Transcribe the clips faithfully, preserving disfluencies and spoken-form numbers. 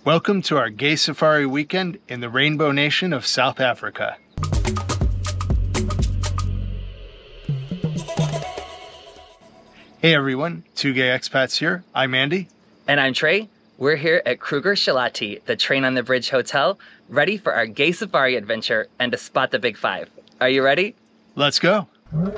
Welcome to our Gay Safari weekend in the Rainbow Nation of South Africa. Hey everyone, two gay expats here. I'm Andy. And I'm Trey. We're here at Kruger Shalati, the Train on the Bridge Hotel, ready for our Gay Safari adventure and to spot the Big Five. Are you ready? Let's go.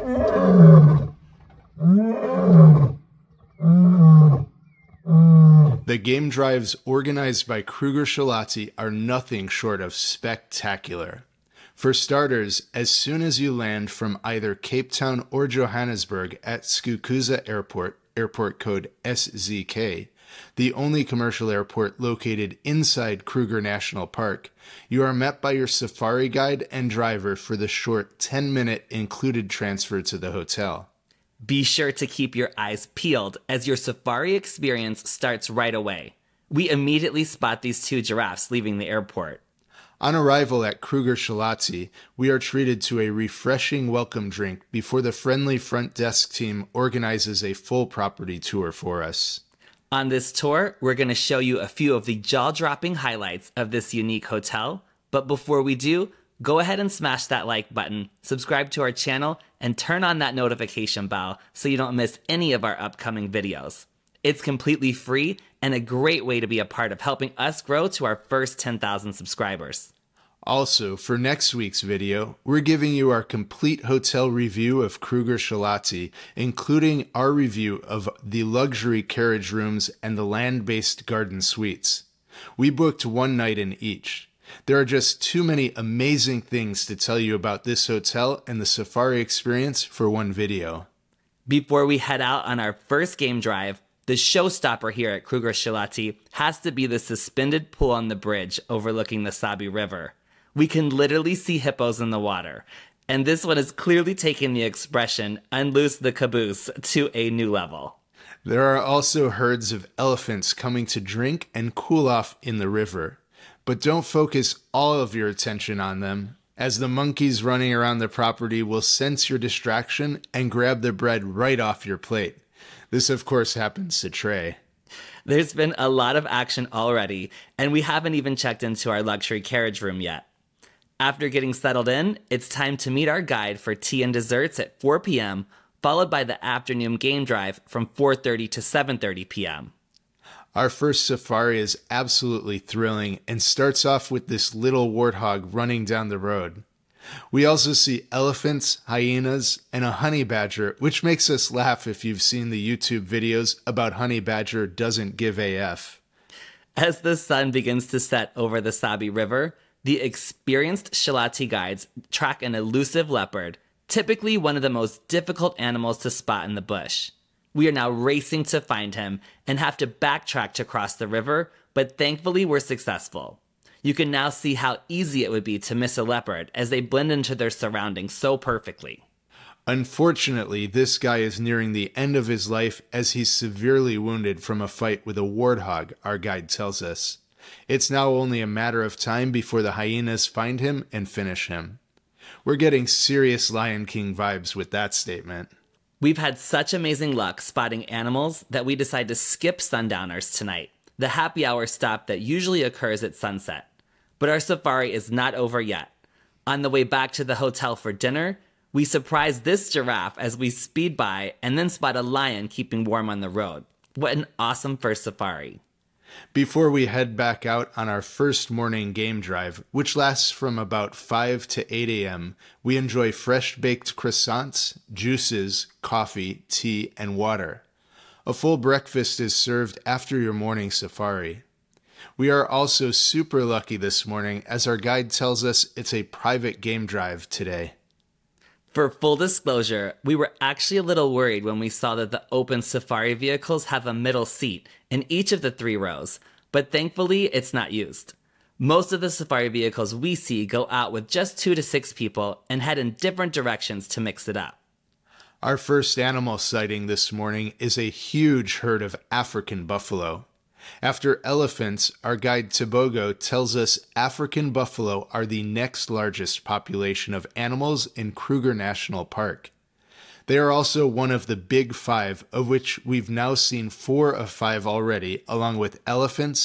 The game drives organized by Kruger Shalati are nothing short of spectacular. For starters, as soon as you land from either Cape Town or Johannesburg at Skukuza Airport, airport code S Z K, the only commercial airport located inside Kruger National Park, you are met by your safari guide and driver for the short ten minute included transfer to the hotel. Be sure to keep your eyes peeled as your safari experience starts right away. We immediately spot these two giraffes leaving the airport. On arrival at Kruger Shalati, we are treated to a refreshing welcome drink before the friendly front desk team organizes a full property tour for us. On this tour, we're going to show you a few of the jaw-dropping highlights of this unique hotel. But before we do, go ahead and smash that like button, subscribe to our channel, and turn on that notification bell so you don't miss any of our upcoming videos. It's completely free and a great way to be a part of helping us grow to our first ten thousand subscribers. Also, for next week's video, we're giving you our complete hotel review of Kruger Shalati, including our review of the luxury carriage rooms and the land-based garden suites. We booked one night in each. There are just too many amazing things to tell you about this hotel and the safari experience for one video. Before we head out on our first game drive, the showstopper here at Kruger Shalati has to be the suspended pool on the bridge overlooking the Sabi River. We can literally see hippos in the water, and this one is clearly taking the expression "unloose the caboose" to a new level. There are also herds of elephants coming to drink and cool off in the river. But don't focus all of your attention on them, as the monkeys running around the property will sense your distraction and grab the bread right off your plate. This, of course, happens to Trey. There's been a lot of action already, and we haven't even checked into our luxury carriage room yet. After getting settled in, it's time to meet our guide for tea and desserts at four p m, followed by the afternoon game drive from four thirty to seven thirty p m Our first safari is absolutely thrilling and starts off with this little warthog running down the road. We also see elephants, hyenas, and a honey badger, which makes us laugh if you've seen the YouTube videos about honey badger doesn't give A F. As the sun begins to set over the Sabi River, the experienced Shalati guides track an elusive leopard, typically one of the most difficult animals to spot in the bush. We are now racing to find him and have to backtrack to cross the river, but thankfully we're successful. You can now see how easy it would be to miss a leopard as they blend into their surroundings so perfectly. Unfortunately, this guy is nearing the end of his life as he's severely wounded from a fight with a warthog, our guide tells us. It's now only a matter of time before the hyenas find him and finish him. We're getting serious Lion King vibes with that statement. We've had such amazing luck spotting animals that we decide to skip Sundowners tonight, the happy hour stop that usually occurs at sunset. But our safari is not over yet. On the way back to the hotel for dinner, we surprise this giraffe as we speed by and then spot a lion keeping warm on the road. What an awesome first safari. Before we head back out on our first morning game drive, which lasts from about five to eight a m, we enjoy fresh-baked croissants, juices, coffee, tea, and water. A full breakfast is served after your morning safari. We are also super lucky this morning as our guide tells us it's a private game drive today. For full disclosure, we were actually a little worried when we saw that the open safari vehicles have a middle seat in each of the three rows, but thankfully it's not used. Most of the safari vehicles we see go out with just two to six people and head in different directions to mix it up. Our first animal sighting this morning is a huge herd of African buffalo. After elephants, our guide Tobogo tells us African buffalo are the next largest population of animals in Kruger National Park. They are also one of the big five, of which we've now seen four of five already, along with elephants,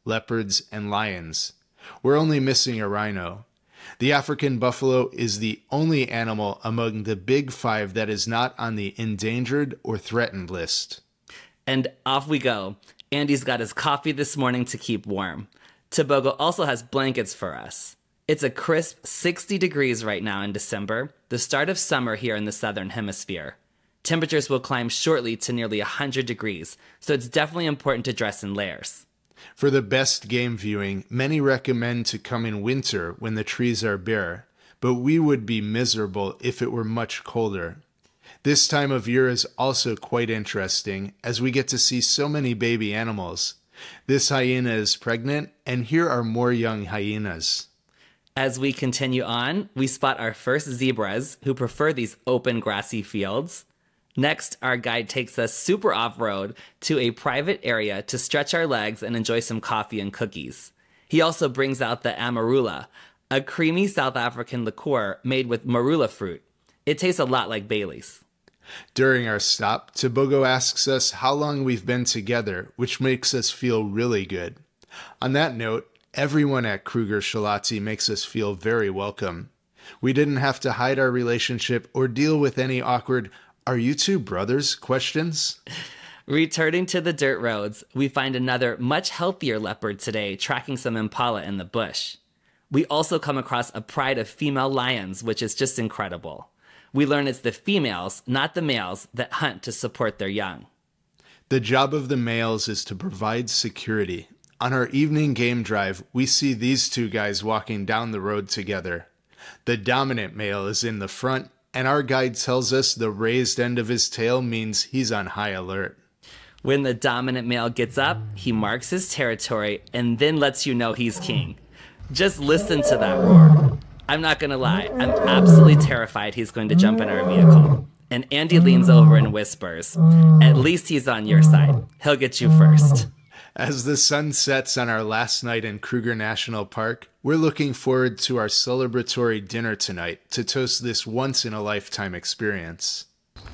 leopards, and lions. We're only missing a rhino. The African buffalo is the only animal among the big five that is not on the endangered or threatened list. And off we go. Andy's got his coffee this morning to keep warm. Tobago also has blankets for us. It's a crisp sixty degrees right now in December, the start of summer here in the southern hemisphere. Temperatures will climb shortly to nearly one hundred degrees, so it's definitely important to dress in layers. For the best game viewing, many recommend to come in winter when the trees are bare, but we would be miserable if it were much colder. This time of year is also quite interesting, as we get to see so many baby animals. This hyena is pregnant, and here are more young hyenas. As we continue on, we spot our first zebras, who prefer these open grassy fields. Next, our guide takes us super off-road to a private area to stretch our legs and enjoy some coffee and cookies. He also brings out the Amarula, a creamy South African liqueur made with marula fruit. It tastes a lot like Bailey's. During our stop, Tobago asks us how long we've been together, which makes us feel really good. On that note, everyone at Kruger Shalati makes us feel very welcome. We didn't have to hide our relationship or deal with any awkward "Are you two brothers?" questions. Returning to the dirt roads, we find another much healthier leopard today tracking some impala in the bush. We also come across a pride of female lions, which is just incredible. We learn it's the females, not the males, that hunt to support their young. The job of the males is to provide security. On our evening game drive, we see these two guys walking down the road together. The dominant male is in the front, and our guide tells us the raised end of his tail means he's on high alert. When the dominant male gets up, he marks his territory and then lets you know he's king. Just listen to that roar. I'm not gonna lie, I'm absolutely terrified he's going to jump in our vehicle. And Andy leans over and whispers, "At least he's on your side. He'll get you first." As the sun sets on our last night in Kruger National Park, we're looking forward to our celebratory dinner tonight to toast this once-in-a-lifetime experience.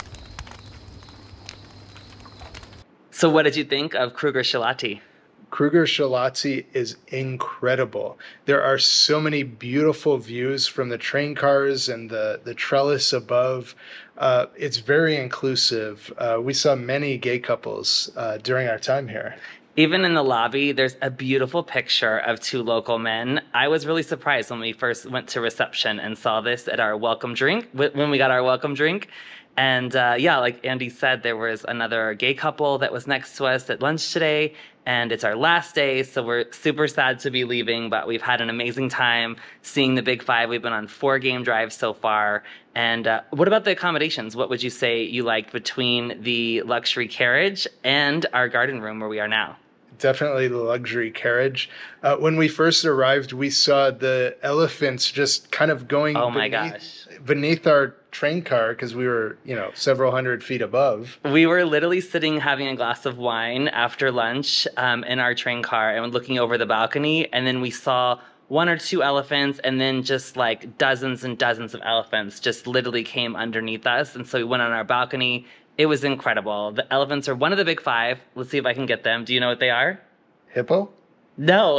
So what did you think of Kruger Shalati? Kruger Shalati is incredible. There are so many beautiful views from the train cars and the, the trellis above. Uh, it's very inclusive. Uh, we saw many gay couples uh, during our time here. Even in the lobby, there's a beautiful picture of two local men. I was really surprised when we first went to reception and saw this at our welcome drink, when we got our welcome drink. And uh, yeah, like Andy said, there was another gay couple that was next to us at lunch today, and it's our last day, so we're super sad to be leaving, but we've had an amazing time seeing the Big Five. We've been on four game drives so far. And uh, what about the accommodations? What would you say you liked between the luxury carriage and our garden room where we are now? Definitely the luxury carriage. Uh, when we first arrived, we saw the elephants just kind of going oh my beneath, gosh. beneath our train car because we were, you know, several hundred feet above. We were literally sitting having a glass of wine after lunch um, in our train car and looking over the balcony, and then we saw one or two elephants, and then just like dozens and dozens of elephants just literally came underneath us. And so we went on our balcony. It was incredible. The elephants are one of the Big Five. Let's see if I can get them. Do you know what they are? Hippo? No.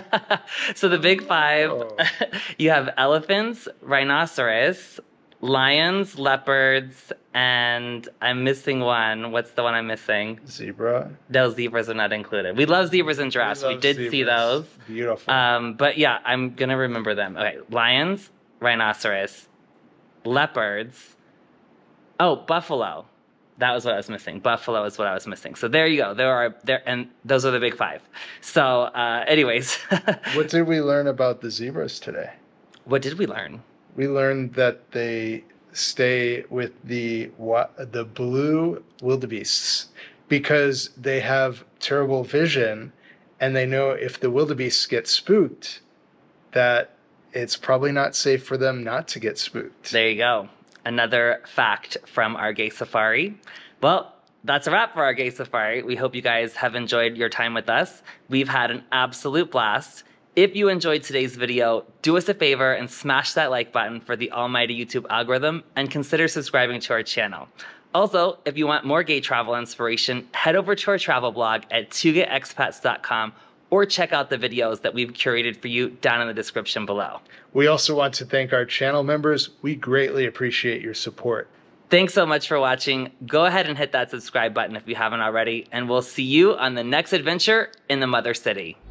So the Big Five, Oh. You have elephants, rhinoceros, lions, leopards, and I'm missing one. What's the one I'm missing? Zebra. Those zebras are not included. We love zebras and giraffes. We, love did see zebras. those. Beautiful. Um, but yeah, I'm going to remember them. Okay, lions, rhinoceros, leopards. Oh, buffalo. That was what I was missing. Buffalo is what I was missing. So there you go. There are there, and those are the Big Five. So, uh, anyways, What did we learn about the zebras today? what did we learn? We learned that they stay with the wa- the blue wildebeests because they have terrible vision, and they know if the wildebeests get spooked, that it's probably not safe for them not to get spooked. There you go. Another fact from our gay safari. Well, that's a wrap for our gay safari. We hope you guys have enjoyed your time with us. We've had an absolute blast. If you enjoyed today's video, do us a favor and smash that like button for the almighty YouTube algorithm, and consider subscribing to our channel. Also, if you want more gay travel inspiration, head over to our travel blog at two gay expats dot com, or check out the videos that we've curated for you down in the description below. We also want to thank our channel members. We greatly appreciate your support. Thanks so much for watching. Go ahead and hit that subscribe button if you haven't already, and we'll see you on the next adventure in the Mother City.